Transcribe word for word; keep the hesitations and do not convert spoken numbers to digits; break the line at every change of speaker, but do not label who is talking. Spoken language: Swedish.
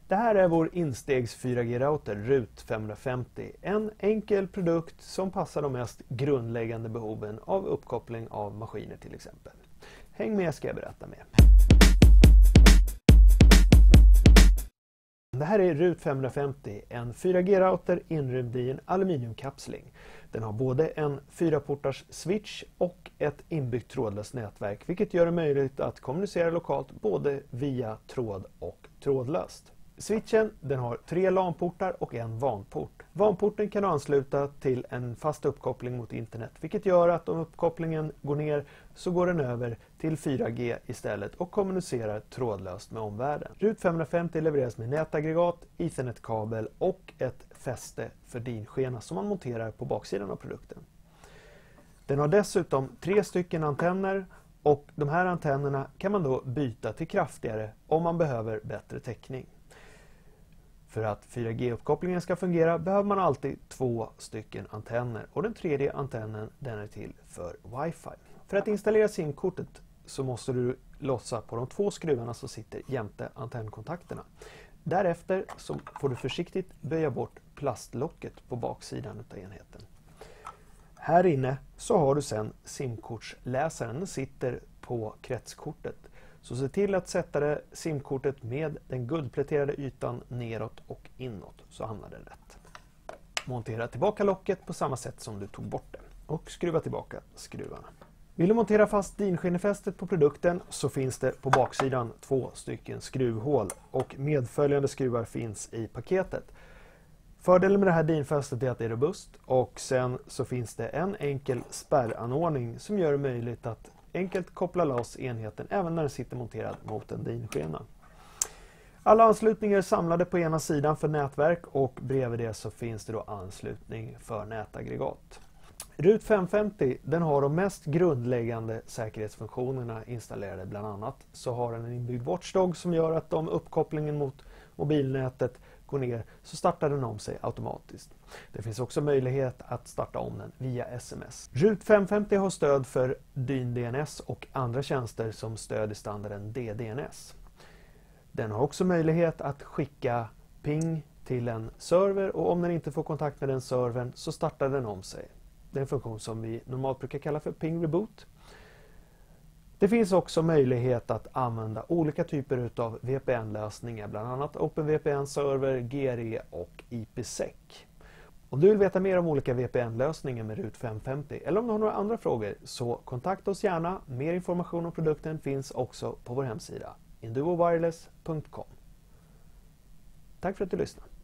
Det här är vår instegs fyra G-router RUT femhundrafemtio. En enkel produkt som passar de mest grundläggande behoven av uppkoppling av maskiner till exempel. Häng med ska jag berätta mer. Det här är RUT femhundrafemtio, en fyra G-router inrymd i en aluminiumkapsling. Den har både en fyraportars switch och ett inbyggt trådlöst nätverk, vilket gör det möjligt att kommunicera lokalt både via tråd och trådlöst. Switchen den har tre LAN-portar och en WAN-port. WAN-porten kan du ansluta till en fast uppkoppling mot internet, vilket gör att om uppkopplingen går ner så går den över till fyra G istället och kommunicerar trådlöst med omvärlden. RUT femhundrafemtio levereras med nätaggregat, Ethernet-kabel och ett fäste för dinskena som man monterar på baksidan av produkten. Den har dessutom tre stycken antenner och de här antennerna kan man då byta till kraftigare om man behöver bättre täckning. För att fyra G-uppkopplingen ska fungera behöver man alltid två stycken antenner och den tredje antennen den är till för Wi-Fi. För att installera simkortet så måste du lossa på de två skruvarna som sitter jämte antennkontakterna. Därefter så får du försiktigt böja bort plastlocket på baksidan av enheten. Här inne så har du sedan simkortsläsaren, den sitter på kretskortet. Så se till att sätta det simkortet med den guldpläterade ytan neråt och inåt så hamnar det rätt. Montera tillbaka locket på samma sätt som du tog bort det och skruva tillbaka skruvarna. Vill du montera fast dinskinnefästet på produkten så finns det på baksidan två stycken skruvhål och medföljande skruvar finns i paketet. Fördelen med det här dinfästet är att det är robust och sen så finns det en enkel spärranordning som gör det möjligt att enkelt koppla loss enheten även när den sitter monterad mot en dinskena. Alla anslutningar är samlade på ena sidan för nätverk och bredvid det så finns det då anslutning för nätaggregat. RUT femhundrafemtio den har de mest grundläggande säkerhetsfunktionerna installerade, bland annat så har den en inbyggd watchdog som gör att om uppkopplingen mot mobilnätet går ner så startar den om sig automatiskt. Det finns också möjlighet att starta om den via S M S. RUT femhundrafemtio har stöd för dyn-D N S och andra tjänster som stöd i standarden D D N S. Den har också möjlighet att skicka ping till en server och om den inte får kontakt med den servern så startar den om sig. Det är en funktion som vi normalt brukar kalla för ping reboot. Det finns också möjlighet att använda olika typer av V P N-lösningar, bland annat OpenVPN-server, G R E och I P sec. Om du vill veta mer om olika V P N-lösningar med RUT femhundrafemtio eller om du har några andra frågor så kontakta oss gärna. Mer information om produkten finns också på vår hemsida induo wireless punkt com. Tack för att du lyssnade.